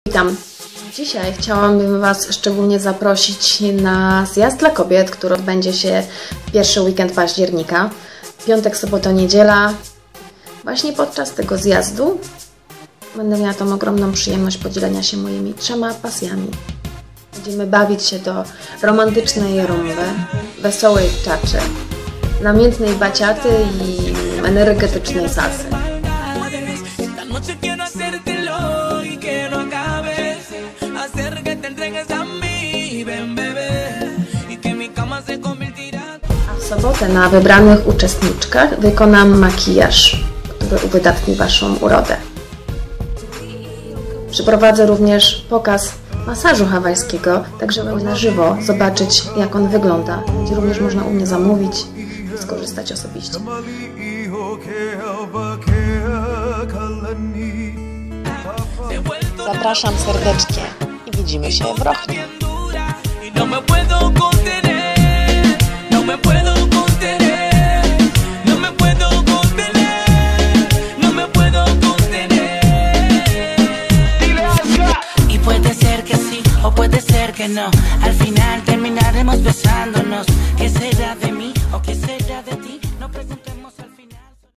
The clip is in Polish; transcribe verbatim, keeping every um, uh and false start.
Witam. Dzisiaj chciałabym Was szczególnie zaprosić na zjazd dla kobiet, który odbędzie się w pierwszy weekend października. Piątek, sobota, niedziela. Właśnie podczas tego zjazdu będę miała tą ogromną przyjemność podzielenia się moimi trzema pasjami. Będziemy bawić się do romantycznej rumby, wesołej czaczy, namiętnej baciaty i energetycznej salsy. A w sobotę na wybranych uczestniczkach wykonam makijaż, który uwydatni Waszą urodę. Przyprowadzę również pokaz masażu hawajskiego, tak żeby na żywo zobaczyć, jak on wygląda. Gdzie również można u mnie zamówić i skorzystać osobiście. Zapraszam serdecznie i widzimy się w Rochnie. Puede ser que no, al final terminaremos besándonos. ¿Qué será de mí o qué será de ti? No presentemos